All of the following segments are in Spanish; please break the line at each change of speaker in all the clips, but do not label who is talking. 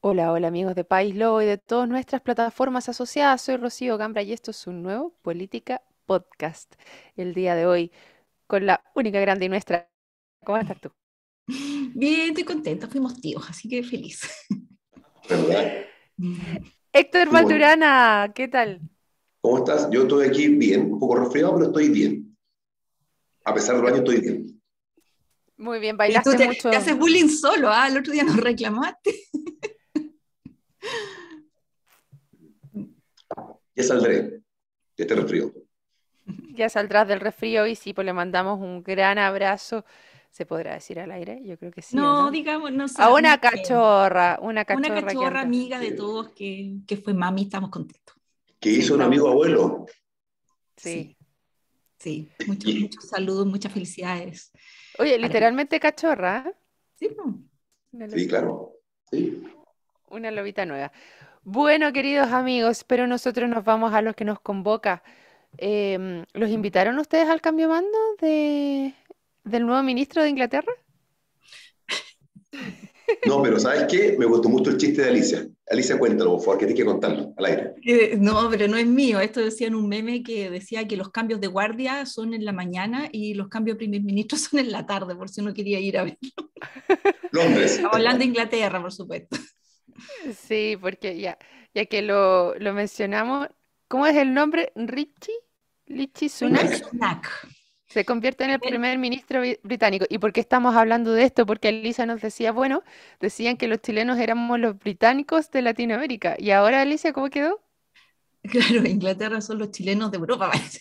Hola, hola amigos de País Lobo y de todas nuestras plataformas asociadas. Soy Rocío Gambra y esto es un nuevo Política Podcast. El día de hoy con la única grande y nuestra. ¿Cómo estás tú?
Bien, estoy contenta, fuimos tíos, así que feliz.
¿Verdad?
Héctor
Fuimos-
Maturana, ¿qué tal?
¿Cómo estás? Yo estoy aquí bien, un poco resfriado, pero estoy bien. A pesar del
Lo-
baño, estoy bien.
Muy bien,
Y tú
bailaste
te
mucho.
haces bullying solo, ¿ah? El otro día nos reclamaste.
Ya saldré de este resfrío.
Ya saldrás del resfrío y sí, pues le mandamos un gran abrazo. ¿Se podrá decir al aire? Yo creo que sí, ¿o
No,
no?
digamos, no
A
sabemos qué.
una
Una
cachorra que
cachorra
anda.
amiga de
Eh,
todos que fue mami, estamos contentos.
que
Sí,
hizo un
estamos.
amigo abuelo.
Sí,
Sí.
sí, muchos,
Y,
muchos saludos, muchas felicidades
Oye,
para ella.
literalmente cachorra, ¿eh?
Sí, po.
Una
sí,
lobita.
claro. Sí.
Una lobita nueva. Bueno, queridos amigos, pero nosotros nos vamos a los que nos convoca. ¿Los invitaron ustedes al cambio de mando del nuevo ministro de Inglaterra?
No, pero ¿sabes qué? Me gustó mucho el chiste de Alicia. Alicia, cuéntalo, por favor, que tienes que contarlo al aire.
No, pero no es mío. Esto decía en un meme que decía que los cambios de guardia son en la mañana y los cambios de primer ministro son en la tarde, por si uno quería ir a ver.
Londres.
Estamos hablando de Inglaterra, por supuesto.
Sí, porque ya que lo mencionamos, ¿cómo es el nombre? ¿Richie? ¿Richie
Rishi
Sunak?
Sunak.
Se convierte en el primer ministro británico. ¿Y por qué estamos hablando de esto? Porque Alicia nos decía, bueno, decían que los chilenos éramos los británicos de Latinoamérica. ¿Y ahora, Alicia, cómo quedó?
Claro, Inglaterra son los chilenos de Europa, parece.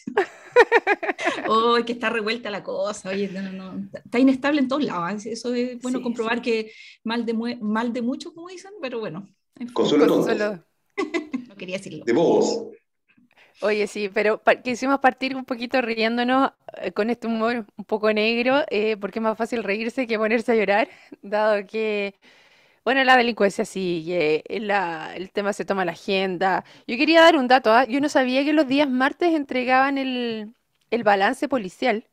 Oh, que está revuelta la cosa. Oye, no, no, está inestable en todos lados. Eso es bueno
Sí,
comprobar que mal de mucho, como dicen, pero bueno, en fin,
Consuelo de tontos.
Consuelo.
no quería decirlo.
De bobos.
Oye, sí, pero quisimos partir un poquito riéndonos con este humor un poco negro, porque es más fácil reírse que ponerse a llorar, dado que, bueno, la delincuencia sigue, el tema se toma la agenda. Yo quería dar un dato, ¿ah? Yo no sabía que los días martes entregaban el balance policial.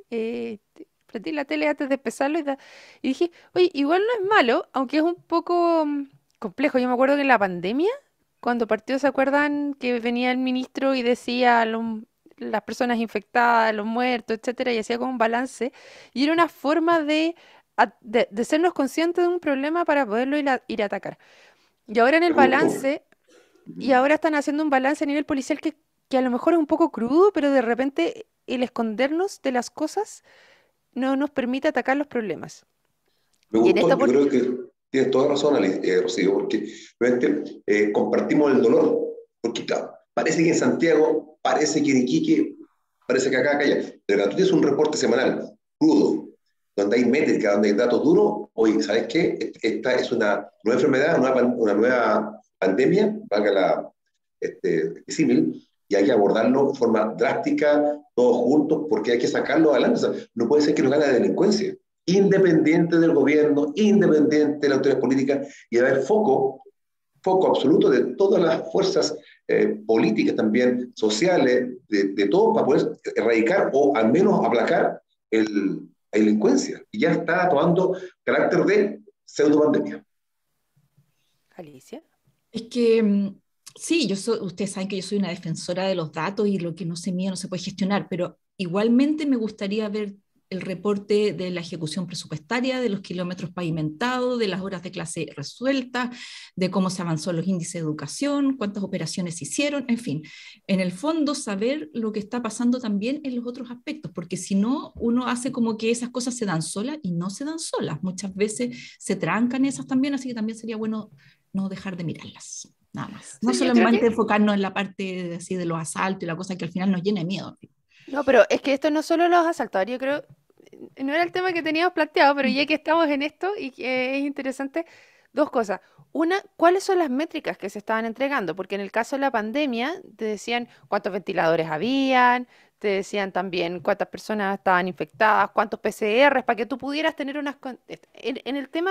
Prendí la tele antes de empezarlo y dije, oye, igual no es malo, aunque es un poco complejo. Yo me acuerdo que en la pandemia, cuando partió, ¿se acuerdan que venía el ministro y decía las personas infectadas, los muertos, etcétera, y hacía como un balance? Y era una forma de sernos conscientes de un problema para poderlo ir a atacar. Y ahora en el
Me gustó.
balance, y ahora están haciendo un balance a nivel policial que a lo mejor es un poco crudo, pero de repente el escondernos de las cosas no nos permite atacar los problemas.
Me
Y en esta
gustó. Yo
por...
creo que tienes toda razón, Rocío, porque realmente compartimos el dolor. Porque, claro, parece que en Santiago, parece que en Iquique, parece que acá, allá. Pero tú tienes un reporte semanal, crudo, donde hay métrica, donde hay datos duros. Oye, ¿sabes qué? Esta es una nueva enfermedad, una nueva pandemia, valga símil, y hay que abordarlo de forma drástica, todos juntos, porque hay que sacarlo adelante. O sea, no puede ser que nos gane la delincuencia independiente del gobierno, independiente de la autoridad política, y haber foco absoluto de todas las fuerzas políticas también, sociales, de todo para poder erradicar o al menos aplacar la delincuencia. Y ya está tomando carácter de pseudo-pandemia.
Alicia.
Es que sí, ustedes saben que yo soy una defensora de los datos y lo que no se mide no se puede gestionar, pero igualmente me gustaría ver el reporte de la ejecución presupuestaria, de los kilómetros pavimentados, de las horas de clase resueltas, de cómo se avanzó en los índices de educación, cuántas operaciones se hicieron, en fin, en el fondo saber lo que está pasando también en los otros aspectos, porque si no, uno hace como que esas cosas se dan solas y no se dan solas, muchas veces se trancan esas también, así que también sería bueno no dejar de mirarlas, nada más. No
Sí, yo creo
solamente
que...
enfocarnos en la parte así de los asaltos y la cosa que al final nos llena de miedo.
No, pero es que esto no solo los asaltadores, yo creo, no era el tema que teníamos planteado, pero ya que estamos en esto y que es interesante, dos cosas. Una, ¿cuáles son las métricas que se estaban entregando? Porque en el caso de la pandemia te decían cuántos ventiladores habían, te decían también cuántas personas estaban infectadas, cuántos PCRs, para que tú pudieras tener unas... En el tema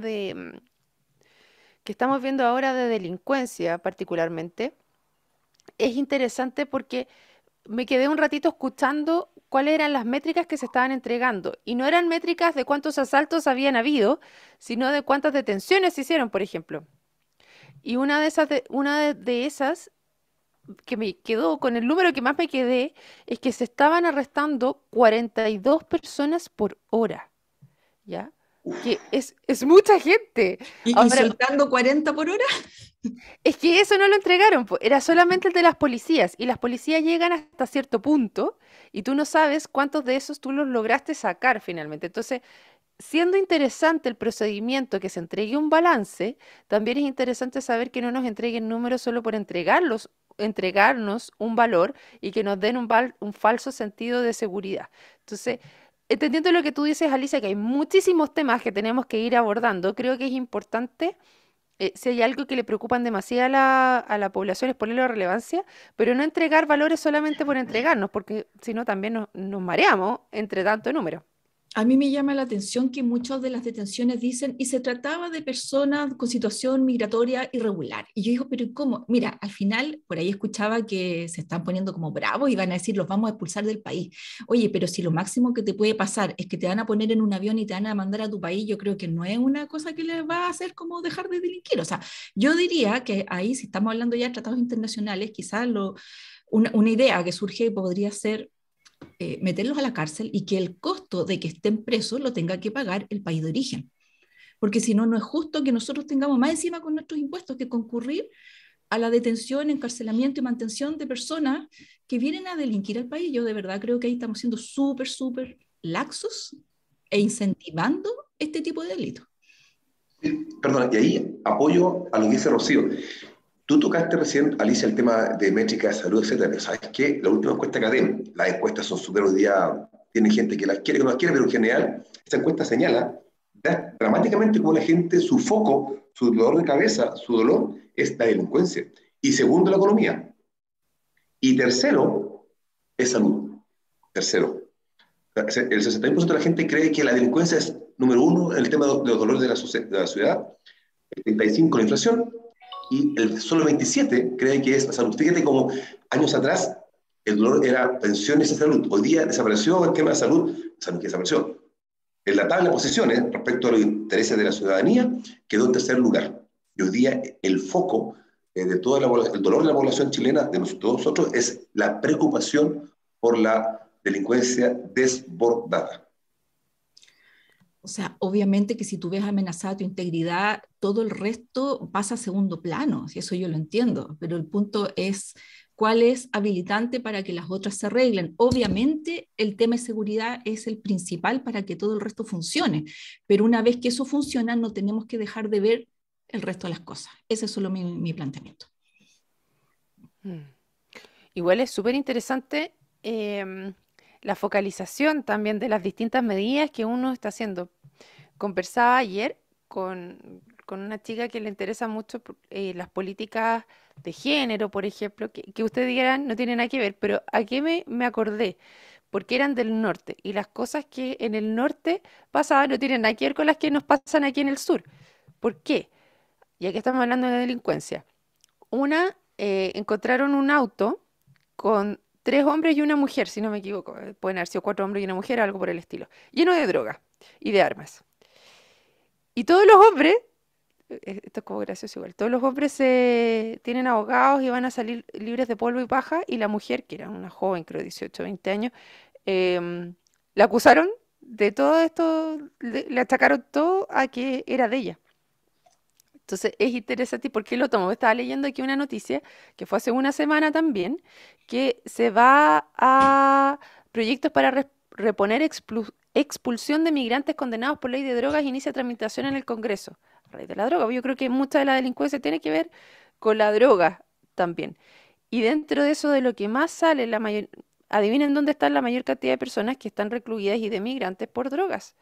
que estamos viendo ahora de delincuencia particularmente, es interesante porque me quedé un ratito escuchando cuáles eran las métricas que se estaban entregando. Y no eran métricas de cuántos asaltos habían habido, sino de cuántas detenciones se hicieron, por ejemplo. Y una de esas que me quedó, con el número que más me quedé, es que se estaban arrestando 42 personas por hora, ¿ya? Que es mucha gente.
Y
Ahora,
soltando 40 por hora.
es que eso no lo entregaron, po, era solamente el de las policías, y las policías llegan hasta cierto punto, y tú no sabes cuántos de esos tú los lograste sacar finalmente. Entonces, siendo interesante el procedimiento que se entregue un balance, también es interesante saber que no nos entreguen números solo por entregarnos un valor y que nos den un falso sentido de seguridad. Entonces, entendiendo lo que tú dices, Alicia, que hay muchísimos temas que tenemos que ir abordando, creo que es importante. Si hay algo que le preocupan demasiado a la población es ponerle relevancia, pero no entregar valores solamente por entregarnos, porque si no también nos mareamos entre tanto número.
A mí me llama la atención que muchas de las detenciones dicen, y se trataba de personas con situación migratoria irregular. Y yo digo, pero ¿cómo? Mira, al final, por ahí escuchaba que se están poniendo como bravos y van a decir, los vamos a expulsar del país. Oye, pero si lo máximo que te puede pasar es que te van a poner en un avión y te van a mandar a tu país, yo creo que no es una cosa que les va a hacer como dejar de delinquir. O sea, yo diría que ahí, si estamos hablando ya de tratados internacionales, quizás una idea que surge podría ser meterlos a la cárcel y que el costo de que estén presos lo tenga que pagar el país de origen. Porque si no, no es justo que nosotros tengamos más encima con nuestros impuestos que concurrir a la detención, encarcelamiento y mantención de personas que vienen a delinquir al país. Yo de verdad creo que ahí estamos siendo súper, súper laxos e incentivando este tipo de delitos.
Perdona, y ahí apoyo a lo que dice Rocío. Tú tocaste recién, Alicia, el tema de métrica de salud, etcétera, pero ¿sabes qué? La última encuesta que haré, las encuestas son súper hoy día, tiene gente que las quiere, que no las quiere, pero en general, esta encuesta señala dramáticamente cómo la gente, su foco, su dolor de cabeza, su dolor, es la delincuencia. Y segundo, la economía. Y tercero, es salud. Tercero. El 61% de la gente cree que la delincuencia es número uno en el tema de los dolores de la ciudad, el 35% la inflación, y solo el 27 cree que es la salud. Fíjate como años atrás el dolor era pensiones y salud. Hoy día desapareció el tema de salud que desapareció. En la tabla de posiciones, respecto a los intereses de la ciudadanía, quedó en tercer lugar. Y hoy día el foco de todo el dolor de la población chilena, de todos nosotros, es la preocupación por la delincuencia desbordada.
O sea, obviamente que si tú ves amenazada tu integridad, todo el resto pasa a segundo plano, y eso yo lo entiendo, pero el punto es cuál es habilitante para que las otras se arreglen. Obviamente el tema de seguridad es el principal para que todo el resto funcione, pero una vez que eso funciona no tenemos que dejar de ver el resto de las cosas. Ese es solo mi planteamiento.
Mm. Igual es súper interesante em, la focalización también de las distintas medidas que uno está haciendo. Conversaba ayer con una chica que le interesa mucho las políticas de género, por ejemplo, que ustedes dirán no tiene nada que ver, pero ¿a qué me acordé? Porque eran del norte y las cosas que en el norte pasaban no tienen nada que ver con las que nos pasan aquí en el sur. ¿Por qué? Ya que estamos hablando de delincuencia. Encontraron un auto con tres hombres y una mujer, si no me equivoco. Pueden haber sido cuatro hombres y una mujer, algo por el estilo. Lleno de droga y de armas. Y todos los hombres, esto es como gracioso igual, todos los hombres tienen abogados y van a salir libres de polvo y paja, y la mujer, que era una joven, creo 18, 20 años, em, la acusaron de todo esto, le achacaron todo a que era de ella. Entonces es interesante. ¿Y por qué lo tomo? Estaba leyendo aquí una noticia que fue hace una semana también, que se va a proyectos para reponer expulsión de migrantes condenados por ley de drogas, inicia tramitación en el Congreso. A raíz de la droga, yo creo que mucha de la delincuencia tiene que ver con la droga también. Y dentro de eso, de lo que más sale, adivinen dónde está la mayor cantidad de personas que están recluidas y de migrantes por drogas.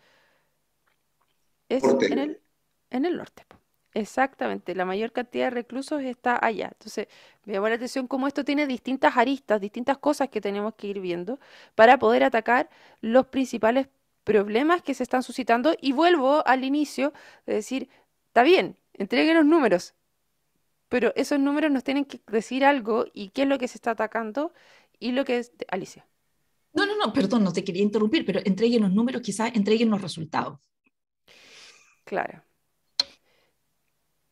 Es
Corte.
en el norte, po. Exactamente, la mayor cantidad de reclusos está allá. Entonces, me llamó la atención cómo esto tiene distintas aristas, distintas cosas que tenemos que ir viendo para poder atacar los principales problemas que se están suscitando. Y vuelvo al inicio de decir, está bien, entreguen los números, pero esos números nos tienen que decir algo y qué es lo que se está atacando y lo que es. Alicia.
No, no, no, perdón, no te quería interrumpir, pero entreguen los números, quizás entreguen los resultados.
Claro.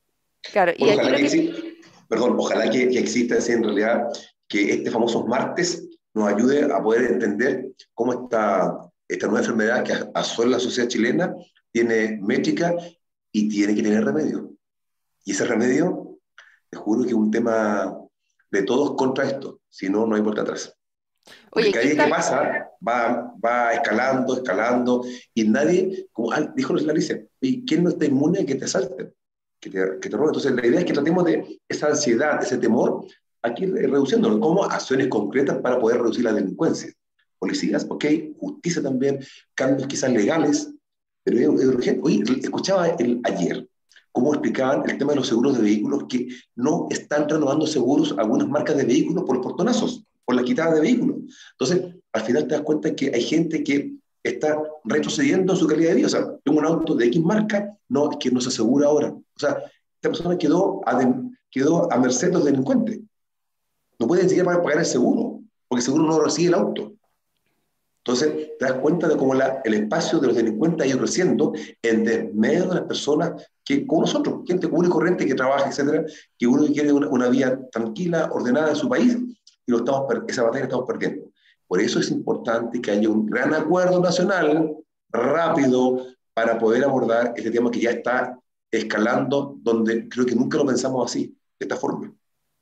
Claro, y
Bueno,
aquí
ojalá
lo
que
que...
exista, perdón, ojalá que exista así en realidad, que este famoso martes nos ayude a poder entender cómo esta nueva enfermedad que asola la sociedad chilena tiene métrica y tiene que tener remedio. Y ese remedio, te juro que es un tema de todos contra esto, si no, no hay vuelta atrás.
Oye,
Porque cada
aquí
día que
está...
pasa va escalando, escalando, y nadie, como dijo la dice, ¿quién no está inmune a que te asalten? Que te roben. Entonces, la idea es que tratemos de esa ansiedad, ese temor, aquí reduciéndolo, como acciones concretas para poder reducir la delincuencia. Policías, ok, justicia también, cambios quizás legales, pero es urgente. Oye, escuchaba ayer cómo explicaban el tema de los seguros de vehículos, que no están renovando seguros algunas marcas de vehículos por portonazos, por la quitada de vehículos. Entonces, al final te das cuenta que hay gente que está retrocediendo en su calidad de vida. O sea, tengo un auto de X marca, no, es que no se asegura ahora. O sea, esta persona quedó a merced de los delincuentes. No puede ni siquiera pagar el seguro, porque el seguro no recibe el auto. Entonces, te das cuenta de cómo el espacio de los delincuentes ha ido creciendo en desmedro de las personas que, como nosotros, gente común y corriente que trabaja, etcétera, que uno quiere una vida tranquila, ordenada en su país, y esa batalla la estamos perdiendo. Por eso es importante que haya un gran acuerdo nacional, rápido, para poder abordar este tema que ya está escalando, donde creo que nunca lo pensamos así, de esta forma.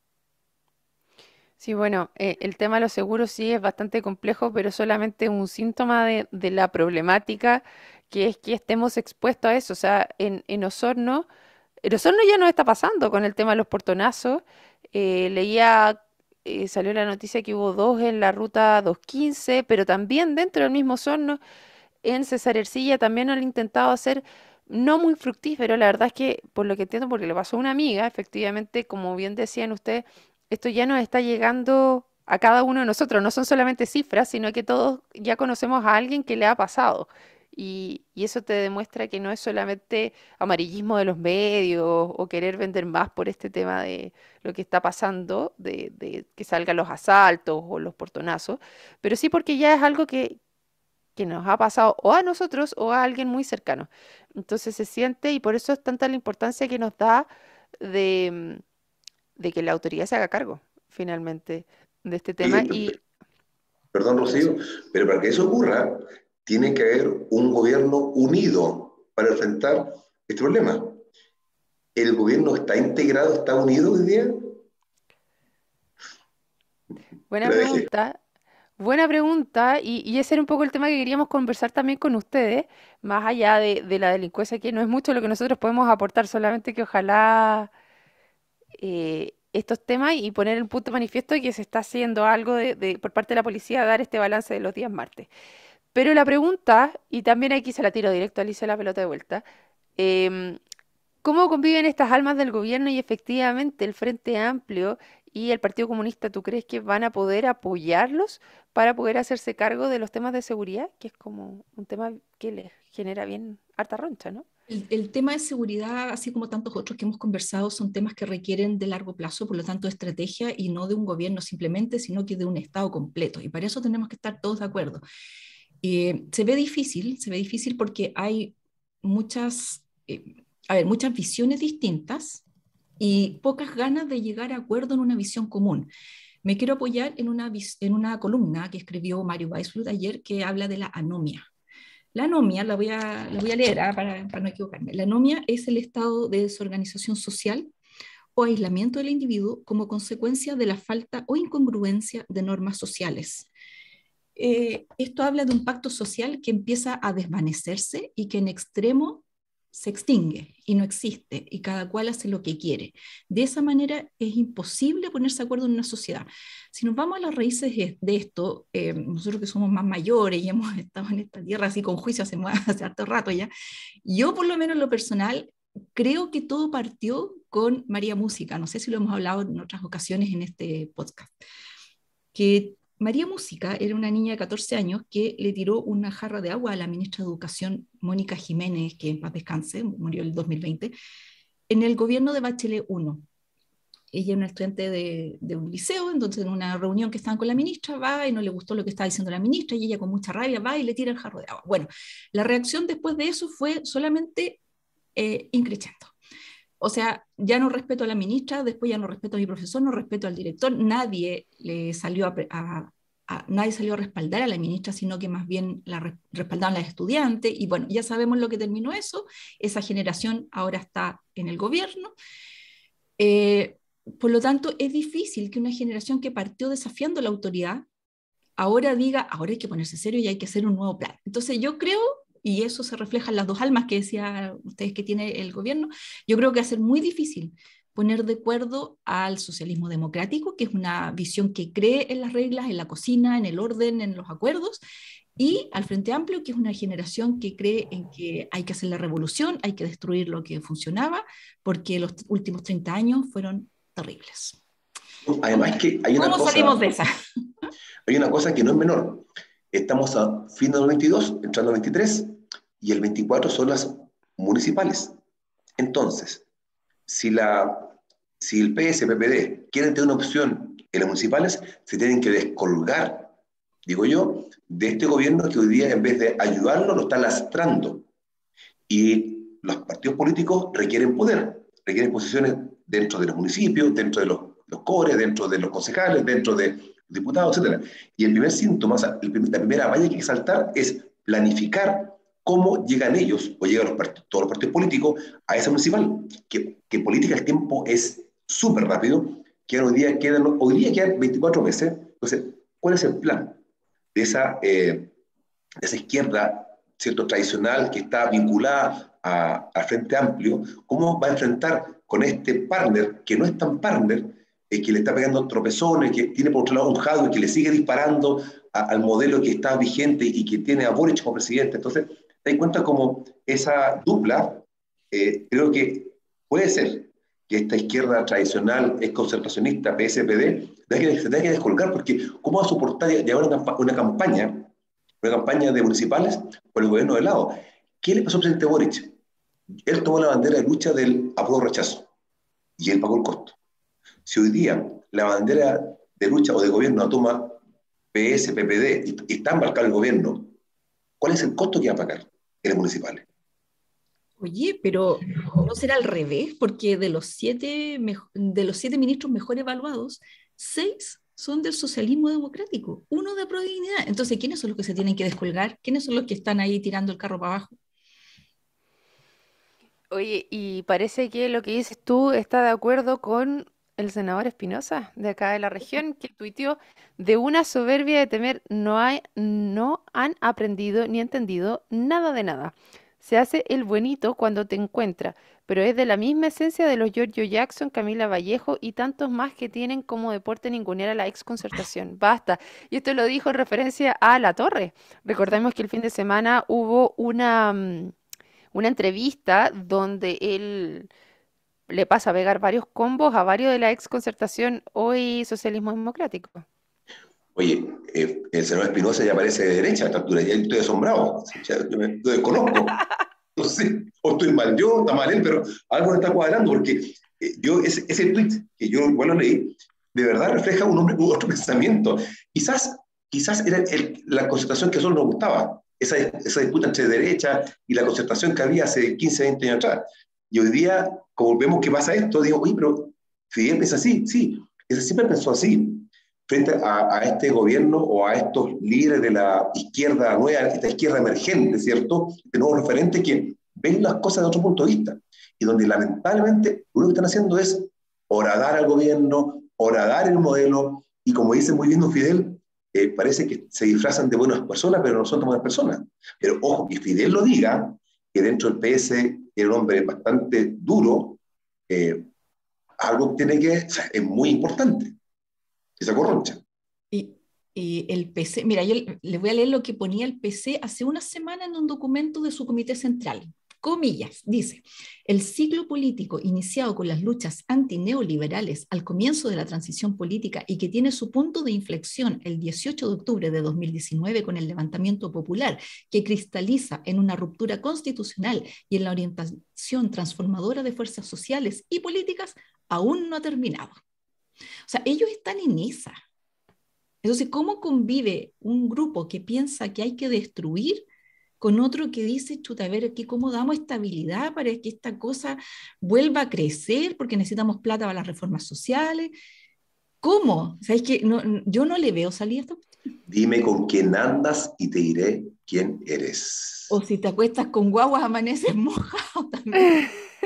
Sí, bueno, el tema de los seguros sí es bastante complejo, pero solamente un síntoma de la problemática que es que estemos expuestos a eso. O sea, en Osorno ya nos está pasando con el tema de los portonazos. Leía, salió la noticia que hubo dos en la ruta 215, pero también dentro del mismo Osorno, en Cesar Ercilla, también lo han intentado hacer no muy fructífero. La verdad es que, por lo que entiendo, porque le pasó a una amiga, efectivamente, como bien decían ustedes, esto ya nos está llegando a cada uno de nosotros. No son solamente cifras, sino que todos ya conocemos a alguien que le ha pasado. Y eso te demuestra que no es solamente amarillismo de los medios o querer vender más por este tema de lo que está pasando, de que salgan los asaltos o los portonazos, pero sí porque ya es algo que nos ha pasado o a nosotros o a alguien muy cercano. Entonces se siente y por eso es tanta la importancia que nos da de, de que la autoridad se haga cargo finalmente de este tema
Oye,
y
perdón,
eso.
Rocío, pero para que eso ocurra, tiene que haber un gobierno unido para enfrentar este problema. ¿El gobierno está integrado, está unido hoy día?
Buena
La dejé.
pregunta. Buena pregunta, y ese era un poco el tema que queríamos conversar también con ustedes, más allá de la delincuencia, que no es mucho lo que nosotros podemos aportar, solamente que ojalá estos temas y poner en punto de manifiesto de que se está haciendo algo por parte de la policía, dar este balance de los días martes. Pero la pregunta, y también aquí se la tiro directo, Alicia, la pelota de vuelta, em, ¿cómo conviven estas almas del gobierno y efectivamente el Frente Amplio y el Partido Comunista? ¿Tú crees que van a poder apoyarlos para poder hacerse cargo de los temas de seguridad? Que es como un tema que les genera bien harta roncha, ¿no?
El tema de seguridad, así como tantos otros que hemos conversado, son temas que requieren de largo plazo, por lo tanto, de estrategia y no de un gobierno simplemente, sino que de un Estado completo. Y para eso tenemos que estar todos de acuerdo. Se ve difícil porque hay muchas, muchas visiones distintas y pocas ganas de llegar a acuerdo en una visión común. Me quiero apoyar en una columna que escribió Mario Weisflug ayer que habla de la anomia. La anomia, la voy a leer para no equivocarme. La anomia es el estado de desorganización social o aislamiento del individuo como consecuencia de la falta o incongruencia de normas sociales. Esto habla de un pacto social que empieza a desvanecerse y que en extremo se extingue y no existe y cada cual hace lo que quiere. De esa manera es imposible ponerse de acuerdo en una sociedad. Si nos vamos a las raíces de esto, nosotros que somos más mayores y hemos estado en esta tierra así con juicio hace harto rato ya, yo por lo menos en lo personal creo que todo partió con María Música. No sé si lo hemos hablado en otras ocasiones en este podcast, que María Música era una niña de 14 años que le tiró una jarra de agua a la ministra de Educación, Mónica Jiménez, que en paz descanse, murió en el 2020, en el gobierno de Bachelet 1. Ella era una estudiante de un liceo, entonces en una reunión que estaban con la ministra, va y no le gustó lo que estaba diciendo la ministra, y ella con mucha rabia va y le tira el jarro de agua. Bueno, la reacción después de eso fue solamente increciendo. O sea, ya no respeto a la ministra, después ya no respeto a mi profesor, no respeto al director, nadie le salió nadie salió a respaldar a la ministra, sino que más bien respaldaron a las estudiantes, y bueno, ya sabemos lo que terminó eso, esa generación ahora está en el gobierno. Eh, por lo tanto, es difícil que una generación que partió desafiando la autoridad ahora diga, ahora hay que ponerse serio y hay que hacer un nuevo plan. Entonces yo creo, y eso se refleja en las dos almas que decía ustedes que tiene el gobierno, yo creo que va a ser muy difícil poner de acuerdo al socialismo democrático, que es una visión que cree en las reglas, en la cocina, en el orden, en los acuerdos, y al Frente Amplio, que es una generación que cree en que hay que hacer la revolución, hay que destruir lo que funcionaba, porque los últimos 30 años fueron terribles.
Además que
¿Cómo salimos de esa?
hay una cosa que no es menor. Estamos a fin del 22, entrando al 23, y el 24 son las municipales. Entonces, si, si el PS, PPD quieren tener una opción en las municipales, se tienen que descolgar, digo yo, de este gobierno que hoy día, en vez de ayudarlo, lo está lastrando. Y los partidos políticos requieren poder, requieren posiciones dentro de los municipios, dentro de los cores, dentro de los concejales, dentro de los diputados, etc. Y el primer síntoma, la primera valla que hay que saltar es planificar cómo llegan ellos, o llegan todos los partidos políticos, a esa municipal, que política el tiempo es súper rápido, que hoy día quedan 24 meses. Entonces, ¿cuál es el plan de esa izquierda, cierto, tradicional, que está vinculada al Frente Amplio? ¿Cómo va a enfrentar con este partner, que no es tan partner, que le está pegando tropezones, que tiene por otro lado un Jadwe que le sigue disparando al modelo que está vigente y que tiene a Boric como presidente? Entonces, te das cuenta como esa dupla, creo que puede ser que esta izquierda tradicional, es concertacionista, PSPD, se tenga que descolgar, porque ¿cómo va a soportar llevar una campaña de municipales por el gobierno de lado? ¿Qué le pasó al presidente Boric? Él tomó la bandera de lucha del apruebo-rechazo y él pagó el costo. Si hoy día la bandera de lucha o de gobierno la toma PS, PPD y está embarcado el gobierno, ¿cuál es el costo que va a pagar en las municipales?
Oye, pero ¿no será al revés? Porque de los 7 ministros mejor evaluados, 6 son del socialismo democrático, uno de Prodignidad. Entonces, ¿quiénes son los que se tienen que descolgar? ¿Quiénes son los que están ahí tirando el carro para abajo?
Oye, y parece que lo que dices tú está de acuerdo con el senador Espinosa, de acá de la región, que tuiteó: de una soberbia de temer no han aprendido ni entendido nada de nada. Se hace el buenito cuando te encuentra, pero es de la misma esencia de los Giorgio Jackson, Camila Vallejo y tantos más que tienen como deporte ningunear a la ex Concertación. Basta. Y esto lo dijo en referencia a La Torre. Recordemos que el fin de semana hubo una entrevista donde él le pasa a pegar varios combos a varios de la ex Concertación, hoy Socialismo Democrático.
Oye, el senador Espinosa ya parece de derecha a esta altura, ya estoy asombrado, yo lo desconozco. No sé, o estoy mal yo, está mal él, pero algo me está cuadrando, porque ese tweet que yo igual lo leí, de verdad refleja otro pensamiento. Quizás era la concertación que a nosotros nos gustaba, esa disputa entre derecha y la concertación que había hace 15, 20 años atrás. Y hoy día, como vemos que pasa esto, digo, oye, pero Fidel piensa así, sí, ese siempre pensó así. Frente a este gobierno o a estos líderes de la izquierda nueva, esta izquierda emergente, ¿cierto? De nuevos referentes que ven las cosas de otro punto de vista y donde lamentablemente lo que están haciendo es horadar al gobierno, horadar el modelo, y como dice muy bien don Fidel, parece que se disfrazan de buenas personas, pero no son buenas personas. Pero ojo, que Fidel lo diga, que dentro del PS era un hombre bastante duro, algo tiene que, o sea, es muy importante, esa corroncha.
Y, y el PC, mira, yo les voy a leer lo que ponía el PC hace una semana en un documento de su comité central. Comillas, dice: el ciclo político iniciado con las luchas antineoliberales al comienzo de la transición política y que tiene su punto de inflexión el 18 de octubre de 2019 con el levantamiento popular que cristaliza en una ruptura constitucional y en la orientación transformadora de fuerzas sociales y políticas, aún no ha terminado. O sea, ellos están en esa. Entonces, ¿cómo convive un grupo que piensa que hay que destruir con otro que dice, chuta, a ver, aquí cómo damos estabilidad para que esta cosa vuelva a crecer, porque necesitamos plata para las reformas sociales. ¿Cómo? ¿Sabes que yo no le veo salida a esta cuestión?
Dime con quién andas y te diré quién eres.
O si te acuestas con guaguas, amaneces mojado también.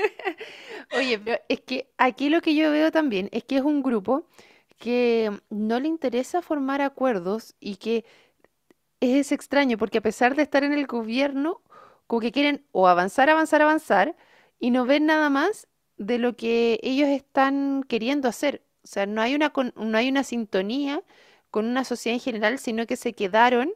Oye, pero es que aquí lo que yo veo también es que es un grupo que no le interesa formar acuerdos y que es extraño porque a pesar de estar en el gobierno, como que quieren o avanzar, avanzar, avanzar y no ven nada más de lo que ellos están queriendo hacer. O sea, no hay una sintonía con una sociedad en general, sino que se quedaron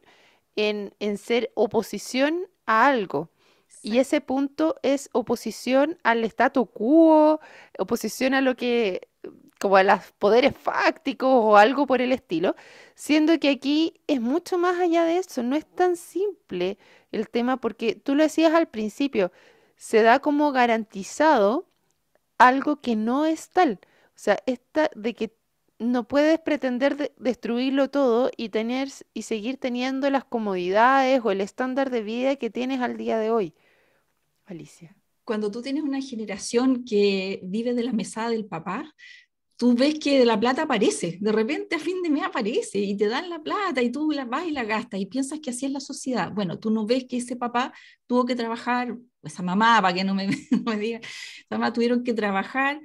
en ser oposición a algo. Y
Exacto.
ese punto es oposición al statu quo, oposición a lo que, como a los poderes fácticos o algo por el estilo, siendo que aquí es mucho más allá de eso, no es tan simple el tema porque tú lo decías al principio, se da como garantizado algo que no es tal. O sea, esta de que no puedes pretender destruirlo todo y y seguir teniendo las comodidades o el estándar de vida que tienes al día de hoy. Alicia.
Cuando tú tienes una generación que vive de la mesada del papá, tú ves que la plata aparece, de repente a fin de mes aparece y te dan la plata y tú la vas y la gastas y piensas que así es la sociedad. Bueno, tú no ves que ese papá tuvo que trabajar, esa mamá, para que no me, no me diga, esa mamá tuvieron que trabajar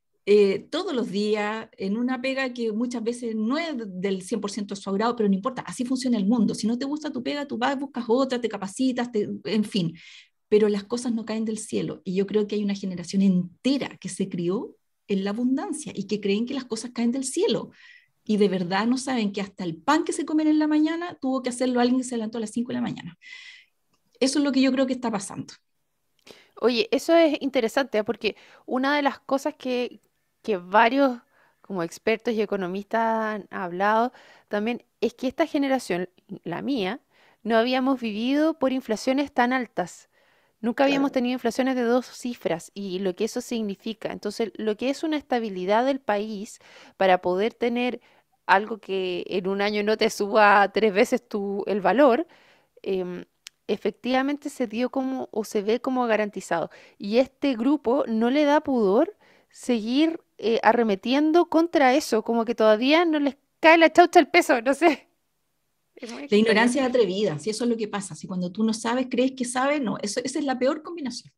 todos los días en una pega que muchas veces no es del 100% de su agrado, pero no importa, así funciona el mundo. Si no te gusta tu pega, tú vas, buscas otra, te capacitas, en fin, pero las cosas no caen del cielo. Y yo creo que hay una generación entera que se crió en la abundancia y que creen que las cosas caen del cielo. Y de verdad no saben que hasta el pan que se comen en la mañana tuvo que hacerlo alguien que se levantó a las 5 de la mañana. Eso es lo que yo creo que está pasando.
Oye, eso es interesante, ¿eh? Porque una de las cosas que varios como expertos y economistas han hablado también es que esta generación, la mía, no habíamos vivido por inflaciones tan altas. Nunca habíamos
Claro.
tenido inflaciones de dos cifras y lo que eso significa. Entonces, lo que es una estabilidad del país para poder tener algo que en un año no te suba tres veces el valor, em, efectivamente se dio como o se ve como garantizado. Y este grupo no le da pudor seguir arremetiendo contra eso, como que todavía no les cae la chaucha al peso, no sé. Es muy
La
extraño.
ignorancia es atrevida, si eso es lo que pasa. Si cuando tú no sabes, crees que sabes, no, eso, esa es la peor combinación.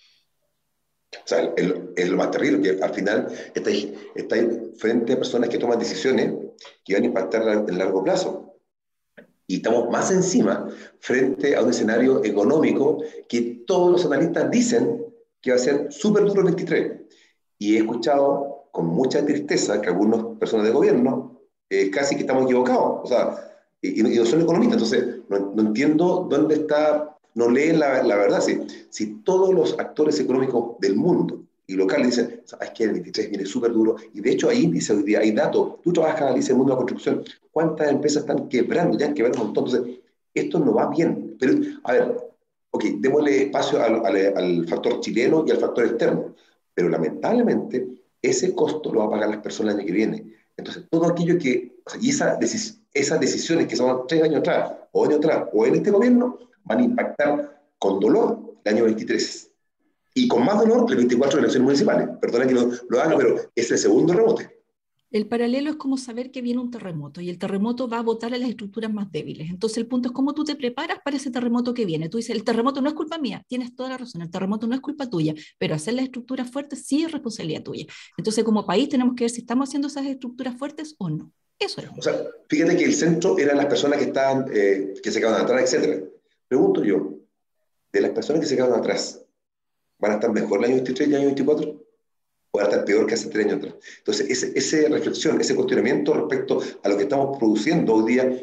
O sea, es lo más terrible, que al final estáis frente a personas que toman decisiones que van a impactar en largo plazo. Y estamos más encima frente a un escenario económico que todos los analistas dicen que va a ser súper duro el 23. Y he escuchado con mucha tristeza que algunas personas de gobierno casi que estamos equivocados. O sea, y no son economistas, entonces no entiendo dónde está, no leen la verdad. Si todos los actores económicos del mundo y locales dicen, sabes que el 23 viene súper duro, y de hecho hay índices hoy día, hay datos, tú trabajas, Alicia, en el mundo de la construcción, ¿cuántas empresas están quebrando? Ya han quebrado un montón. Entonces, esto no va bien. Pero, a ver, ok, démosle espacio al factor chileno y al factor externo, pero lamentablemente ese costo lo va a pagar las personas el año que viene. Entonces, todo aquello que, o sea, y esas decisiones que son 3 años atrás, o en este gobierno, van a impactar con dolor el año 23. Y con más dolor el 24 de elecciones municipales. Perdona que lo haga, pero es el segundo rebote.
El paralelo es como saber que viene un terremoto y el terremoto va a botar a las estructuras más débiles. Entonces el punto es cómo tú te preparas para ese terremoto que viene. Tú dices, el terremoto no es culpa mía, tienes toda la razón, el terremoto no es culpa tuya, pero hacer las estructuras fuertes sí es responsabilidad tuya. Entonces como país tenemos que ver si estamos haciendo esas estructuras fuertes o no. Eso es.
O sea, fíjate que el centro eran las personas que estaban, que se quedaban atrás, etcétera. Pregunto yo, de las personas que se quedaron atrás, ¿van a estar mejor el año 23 y el año 24? ¿O van a estar peor que hace 3 años atrás? Entonces, esa reflexión, ese cuestionamiento respecto a lo que estamos produciendo hoy día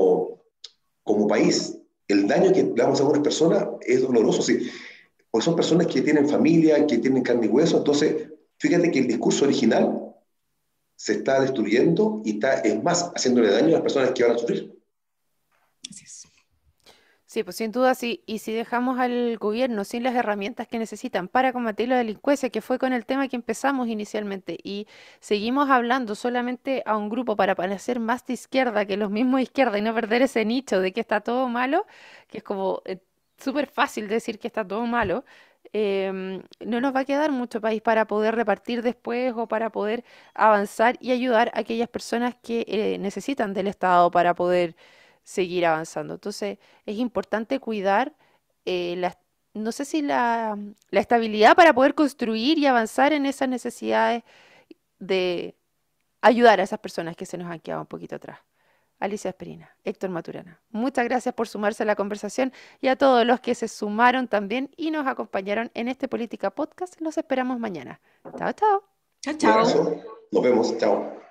como país, el daño que le damos a algunas personas es doloroso, sí, porque son personas que tienen familia, que tienen carne y hueso. Entonces, fíjate que el discurso original se está destruyendo y está, es más, haciéndole daño a las personas que van a sufrir.
Así es.
Sí, pues sin duda sí. Y si dejamos al gobierno sin las herramientas que necesitan para combatir la delincuencia, que fue con el tema que empezamos inicialmente, y seguimos hablando solamente a un grupo para parecer más de izquierda que los mismos de izquierda y no perder ese nicho de que está todo malo, que es como súper fácil decir que está todo malo, no nos va a quedar mucho país para poder repartir después o para poder avanzar y ayudar a aquellas personas que necesitan del Estado para poder seguir avanzando. Entonces, es importante cuidar no sé si la estabilidad para poder construir y avanzar en esas necesidades de ayudar a esas personas que se nos han quedado un poquito atrás. Alicia Esperina, Héctor Maturana, muchas gracias por sumarse a la conversación y a todos los que se sumaron también y nos acompañaron en este Política Podcast. Los esperamos mañana. Chao, chao.
Chao,
Un
chao.
abrazo, nos vemos, chao.